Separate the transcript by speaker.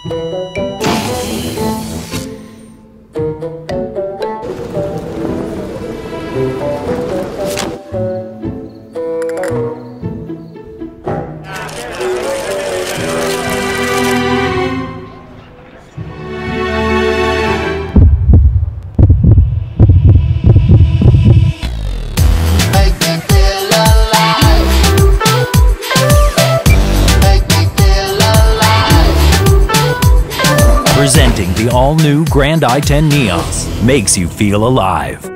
Speaker 1: Presenting the all-new Grand i10 Neos, makes you feel alive.